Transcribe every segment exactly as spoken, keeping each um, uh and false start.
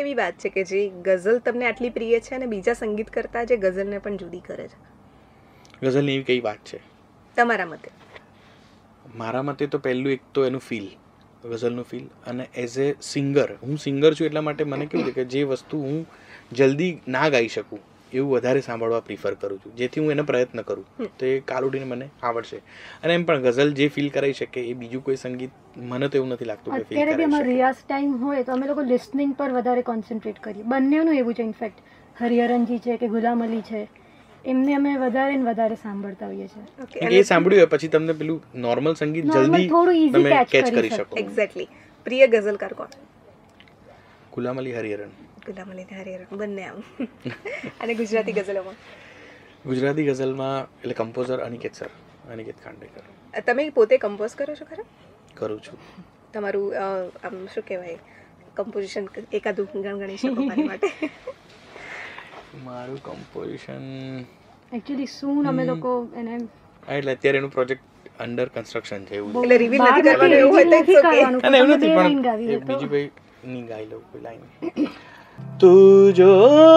એવી વાત છે કે જે ગઝલ તમને આટલી પ્રિય છે અને બીજા સંગીત કરતાં જે ગઝલને પણ જુદી કરે છે? ગઝલની એવી કઈ વાત છે તમારા મતે? મારા મતે તો પહેલું એક તો એનું ફીલ, ગઝલનું ફીલ. અને એઝ એ સિંગર, હું સિંગર છું એટલા માટે મને કેવું છે કે જે વસ્તુ હું જલ્દી ના ગાઈ શકું એવું વધારે સાંભળવા પ્રિફર કરું છું, જેથી હું એનો પ્રયત્ન કરું તો એ કાલ ઉઠીને મને આવડશે. અને એમ પણ ગઝલ જે ફીલ કરાવી શકે એ બીજું કોઈ સંગીત મને તો એવું નથી લાગતું કે ફીલ અત્યારે બી કરાવી અમારો શકે. રિયાઝ ટાઈમ હોય તો અમે લોકો લિસનિંગ પર વધારે કોન્સન્ટ્રેટ કરીએ. બંનેનું એવું છે. ઇનફેક્ટ હરિહરનજી છે કે ગુલામ અલી છે, એમને અમે વધારે ને વધારે સાંભળતા હોઈએ છીએ. એ સાંભળ્યું હોય પછી તમને પેલું નોર્મલ સંગીત જલ્દી તમે કેચ કરી શકો. એક્ઝેક્ટલી. પ્રિય ગઝલકાર કોણ? ગુલામ અલી, હરિહરન. ગુલામ અલી ને હરિહરન બંને આમ. અને ગુજરાતી ગઝલોમાં? ગુજરાતી ગઝલમાં એટલે કમ્પોઝર અનિકેત સર, અનિકેત ખાંડેકર. તમે પોતે કમ્પોઝ કરો છો ખરા? કરું છું. તમારું આમ શું કહેવાય કમ્પોઝિશન એકાદું ગણગણી શકો મારી માટે? મારું કમ્પોઝિશન એકચ્યુઅલી સૂન અમે લોકો એને એટલે અત્યારે એનું પ્રોજેક્ટ અંડર કન્સ્ટ્રક્શન છે એવું. એટલે રિવીલ નથી કરવાનું એવું હોય તો ઇટ્સ ઓકે. અને એવું નથી પણ બીજું કોઈ નહીં ગાઈ લઉં કોઈ લાઈન. તું જો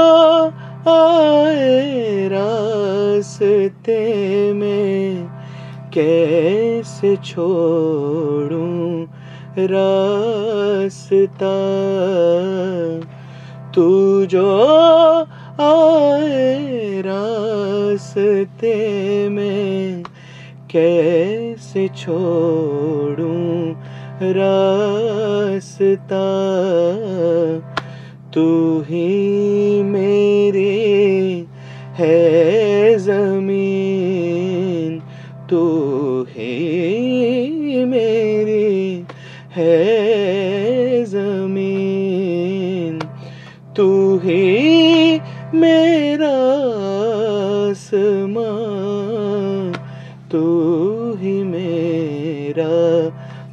આએ રાસ્તે મેં कैसे छोड़ूं रास्ता, तू जो आए रास्ते में कैसे छोड़ूं रास्ता, तू ही मेरी है ज़मीन, तू ही मेरी है ज़मीन, तू ही मेरा आसमां, तू ही मेरा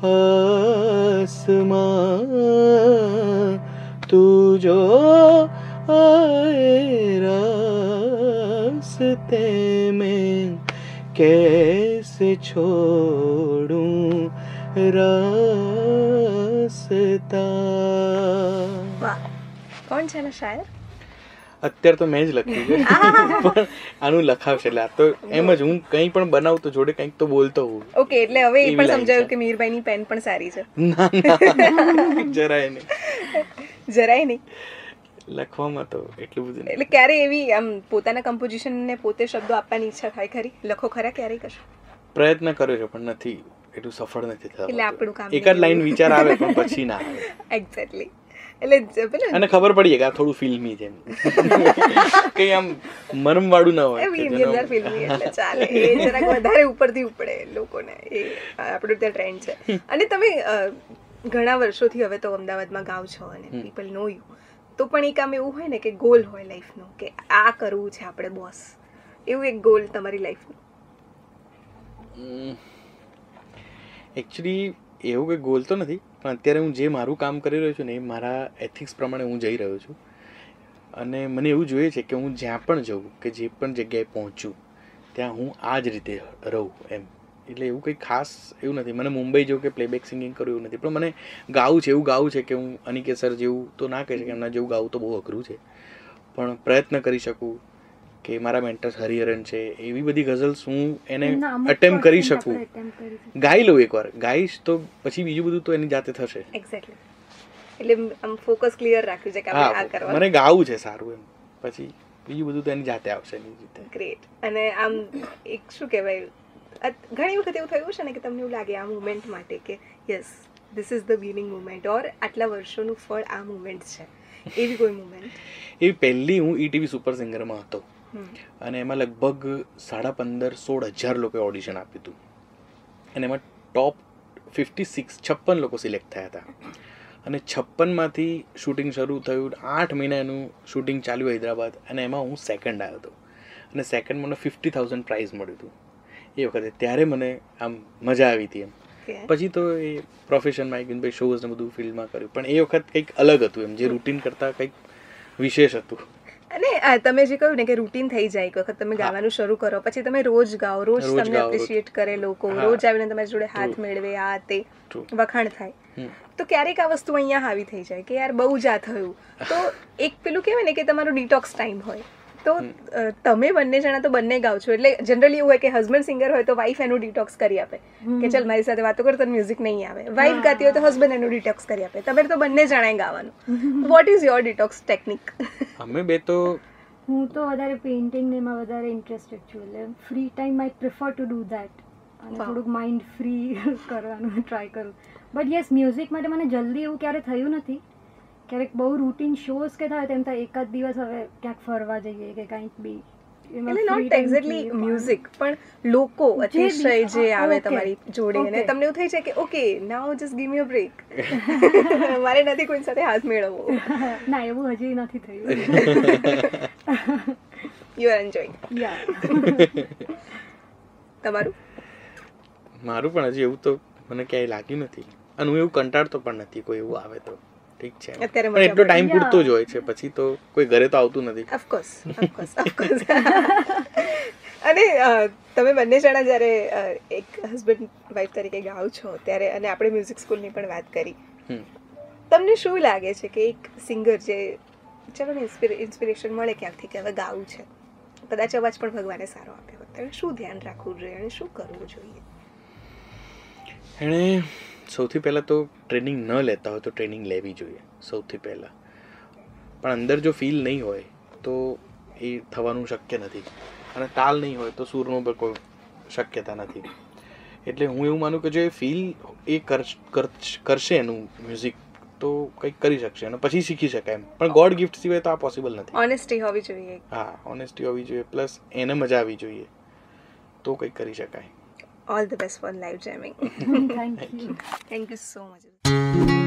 आसमां, तू जो आए रास्ते में कैसे छोड़ूं रास्ता. વાહ, કોણ છે એનો શાયર? અત્યારે તો મેં જ લખ્યું છે પણ આનું લખાવશે એટલે આ તો એમ જ હું કંઈ પણ બનાવતો જોડે કંઈક તો બોલતો હોઉં. ઓકે, એટલે હવે એ પણ સમજાયું કે મીરભાઈની પેન પણ સારી છે. ના ના જરાય નહીં, જરાય નહીં. લખવામાં તો એટલું બધું. એટલે ક્યારે એવી આમ પોતાના કમ્પોઝિશનને પોતે શબ્દો આપવાની ઈચ્છા થાય ખરી? લખો ખરા ક્યારેય કશું? પ્રયત્ન કર્યો છે પણ નથી, એટલું સફળ નથી થતું. એટલે આપણું કામ એકાદ લાઈન વિચાર આવે પણ પછી ના આવે. એક્ઝેક્ટલી. એટલે પેલું અને ખબર પડી કે આ થોડું ફિલ્મી છે, કઈ આમ મરમ વાળું ના હોય. અંદર ફિલ્મી એટલે ચાલે, એ જરાક વધારે ઉપરથી ઉપડે લોકોને, એ આપણું ત્યાં ટ્રેન્ડ છે. અને તમે ઘણા વર્ષોથી હવે તો અમદાવાદમાં ગાવ છો અને પીપલ નો યુ, તો પણ એક આમ એવું હોય ને કે ગોલ હોય લાઈફનો કે આ કરવું છે આપણે બોસ, એવું એક ગોલ તમારી લાઈફનું? એકચ્યુઅલી એવું કંઈ ગોલ તો નથી, પણ અત્યારે હું જે મારું કામ કરી રહ્યો છું ને એ મારા એથિક્સ પ્રમાણે હું જઈ રહ્યો છું. અને મને એવું જોઈએ છે કે હું જ્યાં પણ જાઉં કે જે પણ જગ્યાએ પહોંચું ત્યાં હું આ જ રીતે રહું એમ. એટલે એવું કંઈ ખાસ એવું નથી. મને મુંબઈ જવું કે પ્લેબેક સિંગિંગ કરવું એવું નથી, પણ મને ગાવું છે, એવું ગાવું છે કે હું અનિકેત સર જેવું તો ના કહી શકે, એમના જેવું ગાવું તો બહુ અઘરું છે, પણ પ્રયત્ન કરી શકું કે મારા મેન્ટર્સ હરિહરન છે એવી બધી ગઝલ્સ હું એને અટેમ્પ કરી શકું, ગાઈ લઉં એકવાર, ગાઈશ તો પછી બીજું બધું તો એની જાતે થશે. એક્ઝેક્ટલી. એટલે આમ ફોકસ ક્લિયર રાખ્યું છે કે આપણે આ કરવાનું, મને ગાવું છે સારું એમ, પછી બીજું બધું તો એની જાતે આવશે એની રીતે. ગ્રેટ. અને આમ એક શું કહેવાય, ઘણી વખત એવું થયું છે ને કે તમને એવું લાગે આ મુમેન્ટ માટે કે yes this is the winning moment, or આટલા વર્ષોનું ફળ આ મુમેન્ટ છે, એવી કોઈ મુમેન્ટ? એવી પહેલી હું ઈટીવી સુપર સિંગરમાં હતો અને એમાં લગભગ સાડા પંદર સોળ હજાર લોકોએ ઓડિશન આપ્યું હતું અને એમાં ટોપ ફિફ્ટી સિક્સ છપ્પન લોકો સિલેક્ટ થયા હતા. અને છપ્પનમાંથી શૂટિંગ શરૂ થયું, આઠ મહિના એનું શૂટિંગ ચાલ્યું હૈદરાબાદ, અને એમાં હું સેકન્ડ આવ્યો હતો અને સેકન્ડ મને ફિફ્ટી થાઉઝન્ડ પ્રાઇઝ મળ્યું હતું એ વખતે. ત્યારે મને આમ મજા આવી હતી એમ. પછી તો એ પ્રોફેશનમાં આવી ગયું, ભાઈ શોઝ ને બધું ફિલ્ડમાં કર્યું, પણ એ વખત કંઈક અલગ હતું એમ, જે રૂટીન કરતાં કંઈક વિશેષ હતું. અને તમે જે કહ્યું ને કે રૂટીન થઈ જાય, એક વખત તમે ગાવાનું શરૂ કરો પછી તમે રોજ ગાઓ, રોજ તમને એપ્રિશિએટ કરે લોકો, રોજ આવીને તમારી જોડે હાથ મેળવે, આ તે વખાણ થાય, તો ક્યારેક આ વસ્તુ અહીંયા હાવી થઈ જાય કે યાર બહુ જ આ થયું, તો એક પેલું કહેવાય ને કે તમારું ડિટોક્સ ટાઈમ હોય, તો અ, તમે બંને જણા તો બંને ગાઓ છો, એટલે જનરલી એવું હોય કે હસબન્ડ સિંગર હોય તો વાઈફ એનું ડિટોક્સ કરી આપે કે ચાલ મારી સાથે વાતો કર, તને મ્યુઝિક નહીં આવે. વાઈફ ગાતી હોય તો હસબન્ડ એનું ડિટોક્સ કરી આપે. તમે તો બંને જણાએ ગાવાનું. What is your detox technique? અમે બે તો હું તો વધારે પેઇન્ટિંગ ને એમાં વધારે ઇન્ટરેસ્ટેડ છું, એટલે free time I prefer to do that, અને Wow. થોડુંક માઇન્ડ ફ્રી કરવાનું ટ્રાય કરું. બટ યસ, મ્યુઝિક માટે મને જલ્દી એવું ક્યારે થયું નથી. ક્યારેક બહુ રૂટીન શોઝ કે થાય તેમ થાય એકાદ દિવસ હવે ક્યાંક ફરવા જઈએ કે કંઈક બી, એમાં એટલે free નોટ time એક્ઝેક્ટલી જોઈએ પણ. મ્યુઝિક, પણ લોકો જે અતિશય બી, જે હા, આવે okay. તમારી જોડે, અને Okay. તમને એવું થઈ જાય કે okay now just give me a break, મારે નથી કોઈ સાથે હાથ મેળવવો. ના, એવું હજી નથી થયું. You are enjoying. યા તમારું? મારું પણ હજી એવું તો મને ક્યાંય લાગ્યું નથી, અને હું એવું કંટાળતો પણ નથી કોઈ એવું આવે તો ઠીક છે, અત્યારે પણ એટલો ટાઈમ Yeah. પૂરતો જ હોય છે, પછી તો કોઈ ઘરે તો આવતું નથી. Of course of course of course. અને અ, તમે બંને જણા જ્યારે અ, એક હસબન્ડ વાઈફ તરીકે ગાઓ છો ત્યારે, અને આપણે મ્યુઝિક સ્કૂલની પણ વાત કરી, હમ. તમને શું લાગે છે કે એક સિંગર જે, ચલો ને ઇન્સ્પિરેશન મળે ક્યાંકથી કે હવે ગાવું છે, કદાચ અવાજ પણ ભગવાને સારો આપ્યો હોય, તો એને શું ધ્યાન રાખવું જોઈએ અને શું કરવું જોઈએ? એણે સૌથી પહેલાં તો ટ્રેનિંગ ન લેતા હોય તો ટ્રેનિંગ લેવી જોઈએ સૌથી પહેલાં, પણ અંદર જો ફીલ નહીં હોય તો એ થવાનું શક્ય નથી, અને તાલ નહીં હોય તો સૂરનો પણ કોઈ શક્યતા નથી. એટલે હું એવું માનું કે જો એ ફીલ એ કર- કર- કરશે એનું મ્યુઝિક તો કંઈક કરી શકશે, અને પછી શીખી શકાય એમ, પણ ગોડ ગિફ્ટ સિવાય તો આ પોસિબલ નથી. ઓનેસ્ટી હોવી જોઈએ. હા, ઓનેસ્ટી હોવી જોઈએ, પ્લસ એને મજા આવી જોઈએ, તો કંઈક કરી શકાય. All the best for live jamming. Thank you. Thank you so much.